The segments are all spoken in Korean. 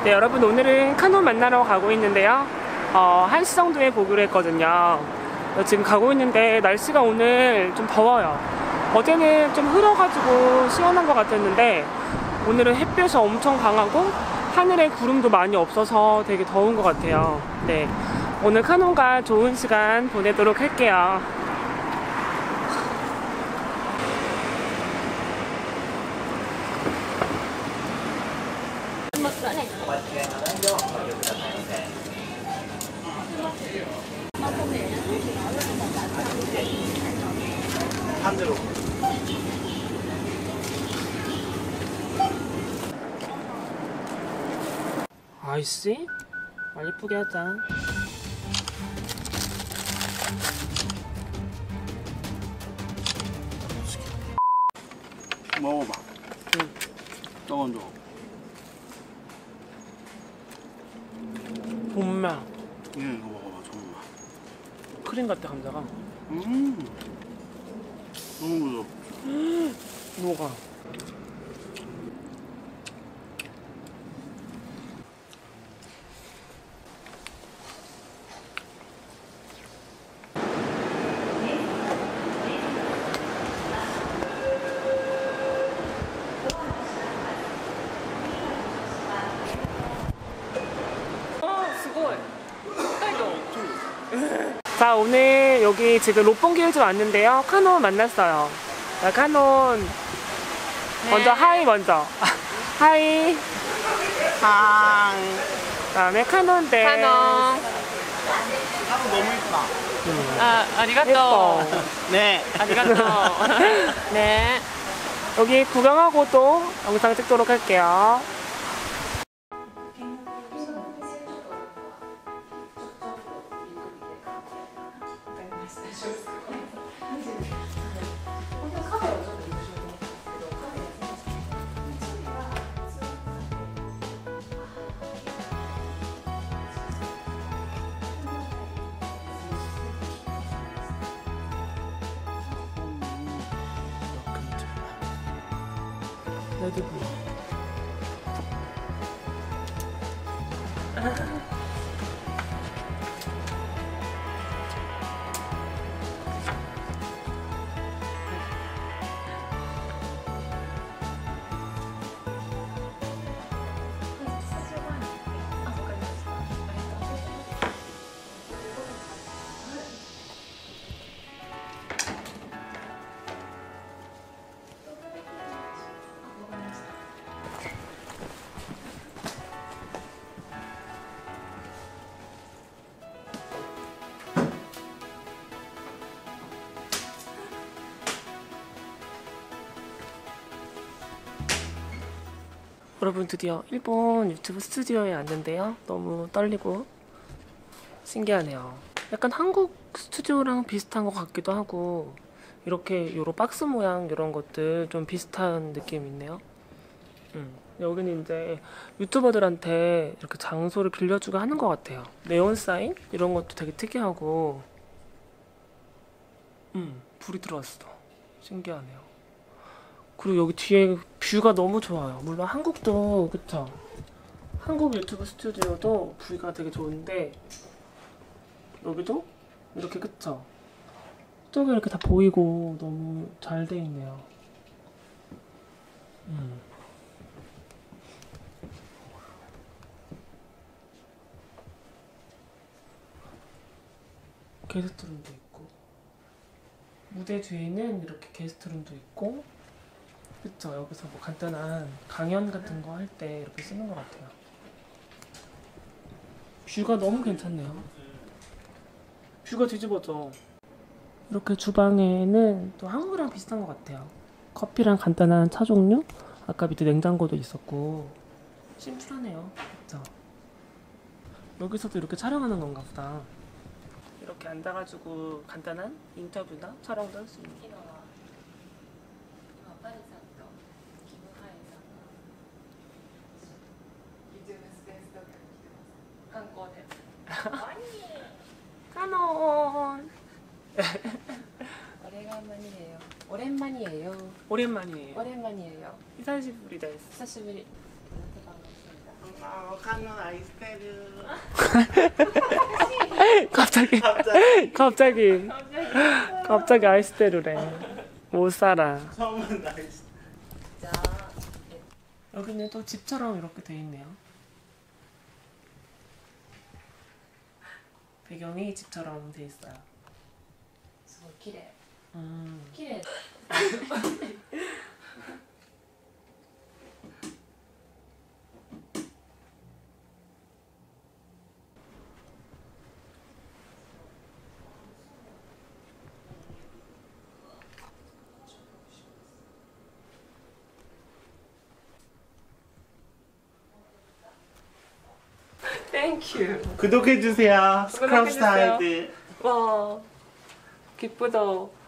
네, 여러분 오늘은 카논 만나러 가고 있는데요. 1시 정도에 보기로 했거든요. 지금 가고 있는데 날씨가 오늘 좀 더워요. 어제는 좀 흐려가지고 시원한 것 같았는데 오늘은 햇볕이 엄청 강하고 하늘에 구름도 많이 없어서 되게 더운 것 같아요. 네, 오늘 카논과 좋은 시간 보내도록 할게요. 반대로. 아이씨, 예쁘게 하자. 먹어봐. 응. 저건 줘. 정말 이거 먹어봐, 정말. 크림 같아, 감자가. 너무 부드럽죠. 녹아. 자, 오늘 여기 지금 롯본기일즈 왔는데요. 카논 만났어요. 자, 카논. 네. 먼저 하이 먼저. 하이. 하이. 그다음에 카논데. 카논. 너무 이쁘다. 아, 아리가또. 예뻐. 네. 아리가또. 네. 여기 구경하고 또 영상 찍도록 할게요. 레드불. 여러분, 드디어 일본 유튜브 스튜디오에 왔는데요. 너무 떨리고 신기하네요. 약간 한국 스튜디오랑 비슷한 것 같기도 하고, 이렇게 요런 박스 모양 이런 것들 좀 비슷한 느낌이 있네요. 여기는 이제 유튜버들한테 이렇게 장소를 빌려주고 하는 것 같아요. 네온 사인 이런 것도 되게 특이하고, 불이 들어왔어. 신기하네요. 그리고 여기 뒤에 뷰가 너무 좋아요. 물론 한국도 그쵸? 한국 유튜브 스튜디오도 뷰가 되게 좋은데 여기도 이렇게 그쵸? 저기 이렇게 다 보이고 너무 잘 돼 있네요. 게스트룸도 있고 무대 뒤에는 이렇게 게스트룸도 있고 그쵸? 여기서 뭐 간단한 강연 같은 거 할 때 이렇게 쓰는 것 같아요. 뷰가 너무 괜찮네요. 뷰가 뒤집어져. 이렇게 주방에는 또 한국이랑 비슷한 것 같아요. 커피랑 간단한 차 종류? 아까 밑에 냉장고도 있었고 심플하네요. 그쵸? 여기서도 이렇게 촬영하는 건가 보다. 이렇게 앉아가지고 간단한 인터뷰나 촬영도 할 수 있는. 카논. 오래간만이에요. 오랜만이에요. 오랜만이에요. 오랜만이에요. 히사시부리 데스. 久しぶり. 카누 아이스테르. 갑자기 아이스테루래. 못 살아. 처음은 아이스. 여기는 또 집처럼 이렇게 돼 있네요. 배경이 집처럼 돼 있어요. すごい綺麗 음. 綺麗 땡큐. 구독해주세요. 스크럽 구독해주세요. 사이드. 와 기쁘다.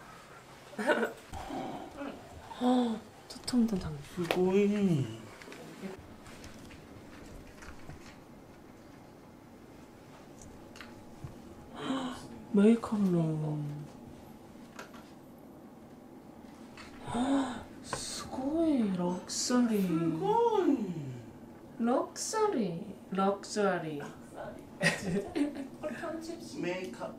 초청된 장면. 수고이. 메이크업룸. 스고이 럭셔리. 럭셔리. 메이크업.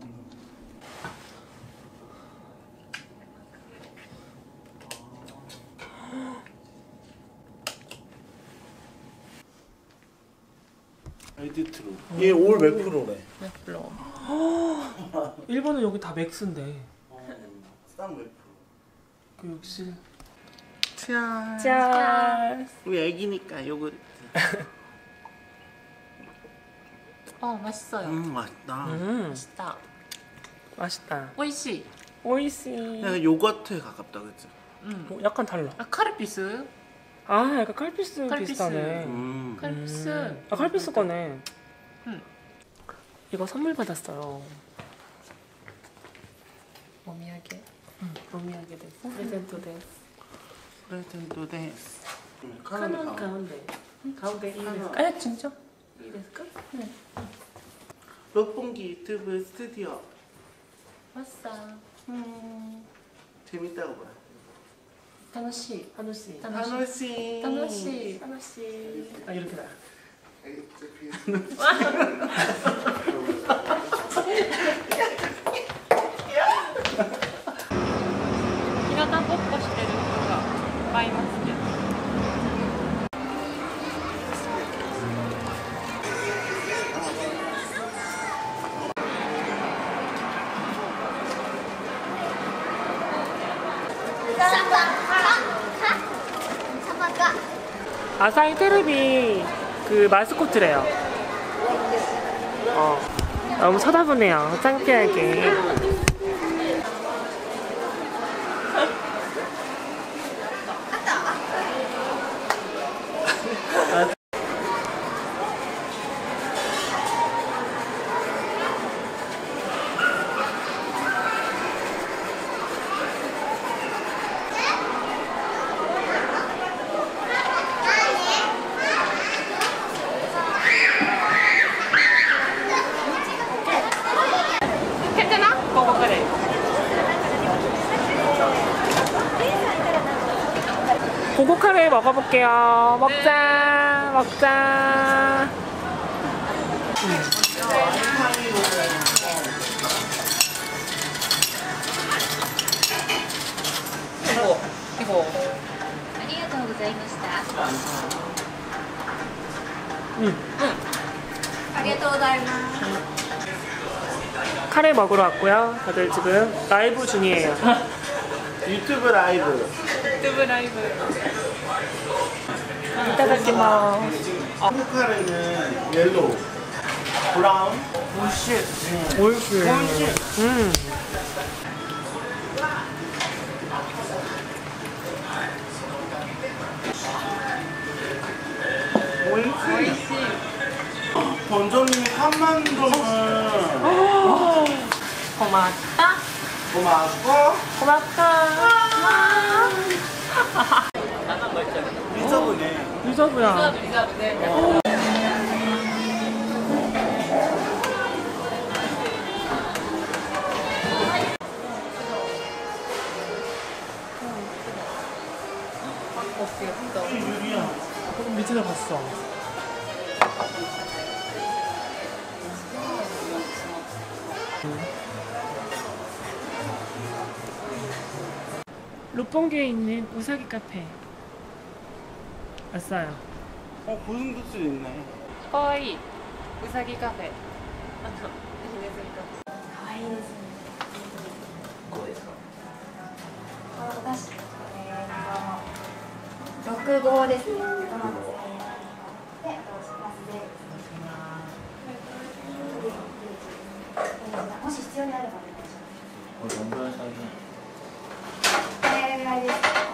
에디트로. 얘올 몇 프로래? 몇 프로? 일본은 여기 다 맥스인데. 쌍몇 프로? 그 역시. 짠. 짠. 우리 애기니까 요거. 맛있어요. 맛있다. 맛있다. 맛있다. 美味しい. 오이시. 약간 요거트에 가깝다, 그치? 약간 달라. 아 카르피스? 아, 약간 칼피스 칼피스. 비슷하네. 칼피스. 아, 칼피스 거네. 음. 이거 선물 받았어요. お土産. 로미하게 됐어. 프레젠토 됐어. 프레젠토 데스. 카논 가운데. 가운데 이 됐어. 아 진짜? 이 됐을까? 록봉기 유튜브 스튜디오. 왔어. 재밌다고 봐. 楽しい. 한우씨. 한호씨. 楽しい. 한우씨. 아, 이렇게 나. 일어나 뽀뽀してる人がいっぱいいますけど. 아사히 테레비 그 마스코트래요. 너무 쳐다보네요. 창피하게. 괜찮아? 그거 그래. 고고카레 먹어볼게요. 먹자. 이거. ありがとうございました。ありがとうございます。 카레 먹으러 왔고요. 다들 지금 라이브 중이에요. 유튜브 라이브. 유튜브 라이브. 이따다키마스. 한국카레는 옐로우. 브라운. 올쉿. 올슈. 오이시. 본점님이 3만 동은 고맙다. 고맙고 리저브네. 리저브야. 유리야. 조금 밑에 갔어. 六本木에 있는 우사기 카페 왔어요. 고슴도치도 있네. かわいい。うさぎカフェ。いいね、 6号ですね。もし必要にあればお願いします。これぐらいです。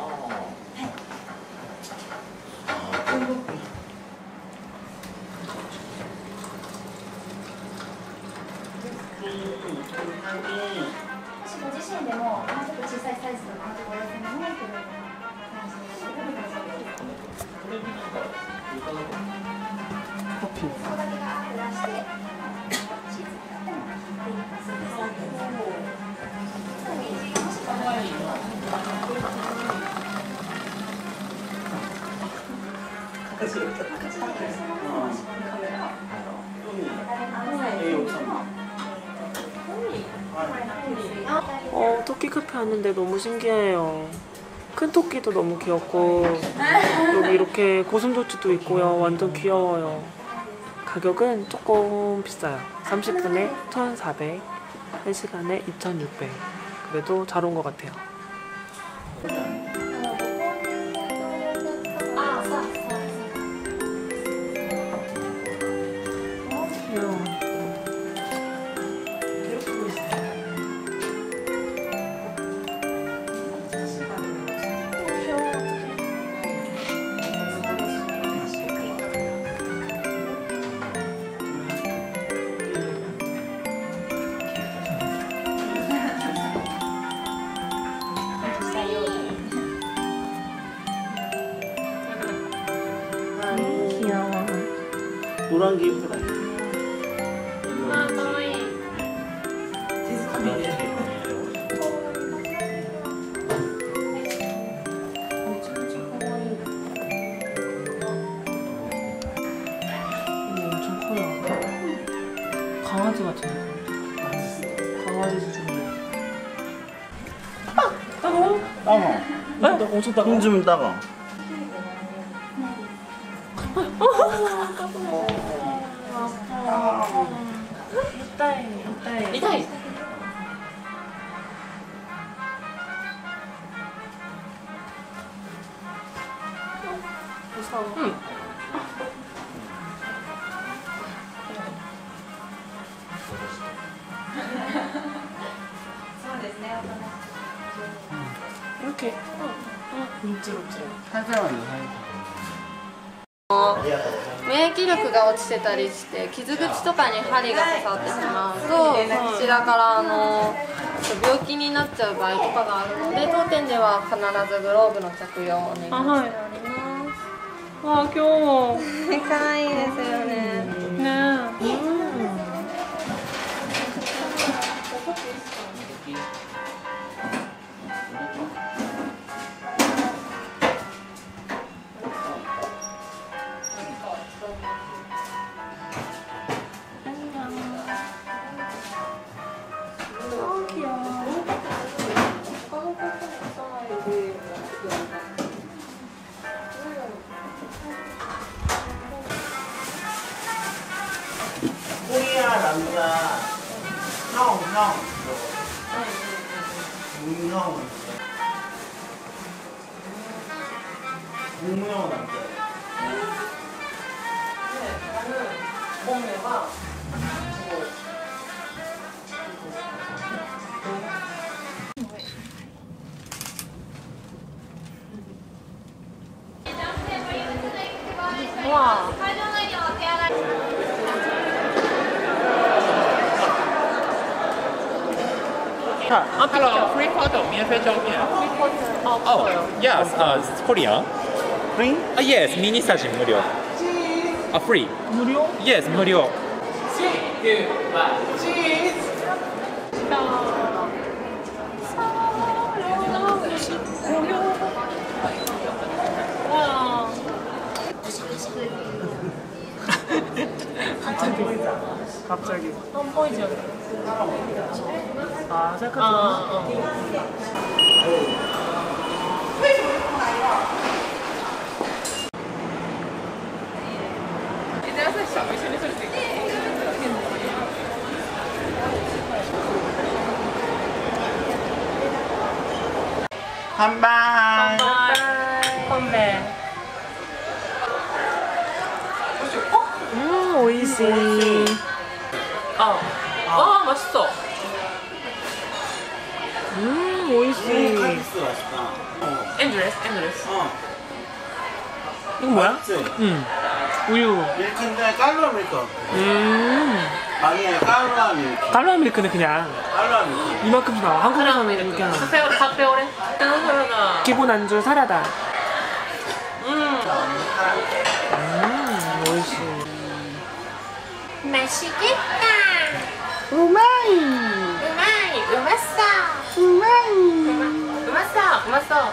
もしご自身でももうちょっと小さいサイズとかお寄せのないというような感じで大丈夫です。 커피. ここだけがアップ出してシーツ使ってもいいです。もし可愛い 토끼 카페 왔는데 너무 신기해요. 큰 토끼도 너무 귀엽고 여기 이렇게 고슴도치도 있고요. 완전 귀여워요. 가격은 조금 비싸요. 30분에 1,400, 1시간에 2,600. 그래도 잘 온 것 같아요. あ、そうそう。 귀여워. 귀여워. 노란 게 예쁘다. あ、かわいい。 엄청 커요. 강아지 같은데. 강아지 수준이에요. 따가워? 따가. 엄청 따가워. 힘 주면 따가. 痛い。 무서워. 이렇게 움찔움찔. 살살만 돼, 살살. 免疫力が落ちてたりして傷口とかに針が刺さってしまうとこちらから病気になっちゃう場合とかがあるので当店では必ずグローブの着用をお願いしております 아 귀여워. 可愛いですよね 네. 꼬리야, 남자. 형. 문형. 문형 남자. 엄마가 와 Hello, free photo, 免费照片。Oh, yes, it's Korean. 프린? Yes, 미니 사진 무료. Free. 무료? Yes, 무료. 와. 보이자. 갑자기. 보이지 않아? 아, 생각하지. 한방. 건배. 오이시. 맛있어. 오이시. 카리스 맛있다. 엔드레스. 이거 뭐야? 맞지? 우유. 밀크인데 깔루아 밀크 같아. 아니 깔루아 밀크. 깔루아 밀크는 그냥 깔루아 밀크. 이만큼 나와. 한국에서는 이렇게 하나. 카페오레. 카페오레. 기본 안주 사라다. 오이시. 맛있겠다. 우마이. 맛있어. 우마이. 맛있어.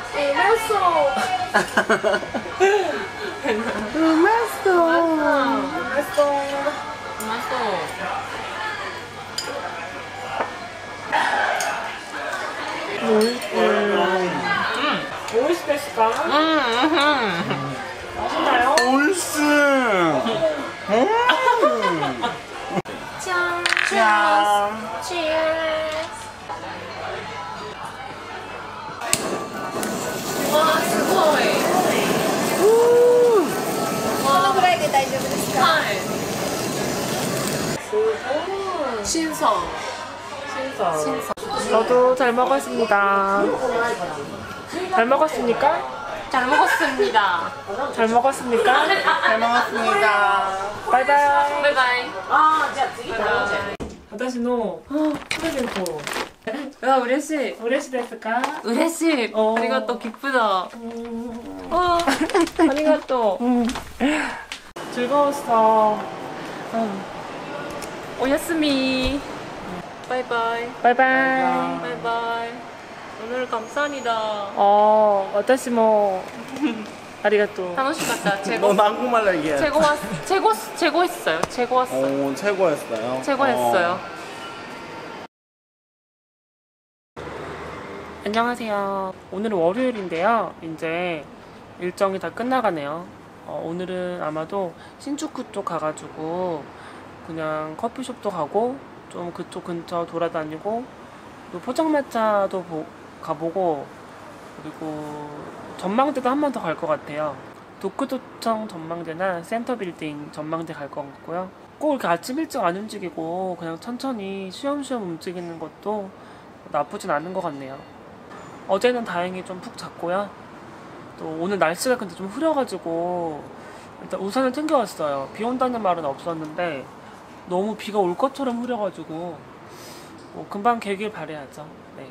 오이시 됐을까? 맛있나요? 올스. 짠. 짠. 와, すごい。 このぐらいで大丈夫ですか？ 신선. 저도 잘 먹었습니다. 잘 먹었습니까? 잘 먹었습니다. 잘 먹었습니까? 잘 먹었습니다. 바이바이. 바이바이. 私のプレゼントうわ、嬉しい。 嬉しいですか？ 嬉しい。 おーありがとう、切符だ。わあ、ありがとう。 즐거웠어. おやすみ。バイバイ。 바이바이. バイバイ。 오늘 감사합니다. 私もありがとう. 楽しかった。 넌 한국말로 얘기해. 최고했어요. 최고했어요. 오, 최고였어요. 최고했어요. 안녕하세요. 오늘은 월요일인데요. 이제 일정이 다 끝나가네요. 오늘은 아마도 신주쿠 쪽 가가지고 그냥 커피숍도 가고 좀 그쪽 근처 돌아다니고 또 포장마차도 가보고 그리고 전망대도 한 번 더 갈 것 같아요. 도쿄도청 전망대나 센터빌딩 전망대 갈 것 같고요. 꼭 이렇게 아침 일찍 안 움직이고 그냥 천천히 쉬엄쉬엄 움직이는 것도 나쁘진 않은 것 같네요. 어제는 다행히 좀 푹 잤고요. 또 오늘 날씨가 근데 좀 흐려가지고 일단 우산을 챙겨왔어요. 비 온다는 말은 없었는데 너무 비가 올 것처럼 흐려가지고 뭐 금방 개길 바라야죠. 네.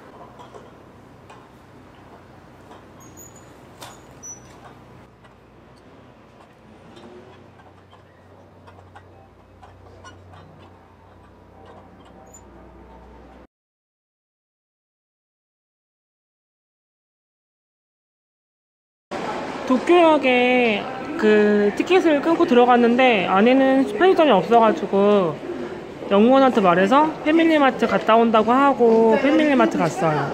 도쿄역에 그 티켓을 끊고 들어갔는데 안에는 편의점이 없어가지고 영무원한테 말해서 패밀리마트 갔다 온다고 하고 패밀리마트 갔어요.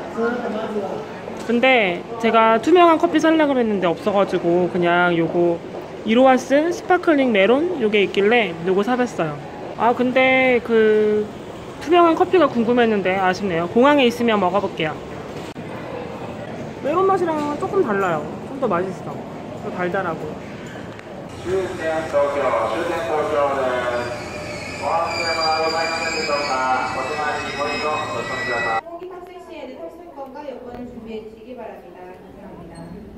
근데 제가 투명한 커피 살려고 했는데 없어가지고 그냥 요거 이로와스 스파클링 메론 요게 있길래 요거 사봤어요. 아 근데 그 투명한 커피가 궁금했는데 아쉽네요. 공항에 있으면 먹어볼게요. 메론 맛이랑 조금 달라요. 좀 더 맛있어. 더 달달하고. 終点東京です。お忘れ物ございませんでしょうか。お隣にポイントお進みください。 호기탑 섹시에는 탑승권과 여권을 준비해 주시기 바랍니다. 감사합니다.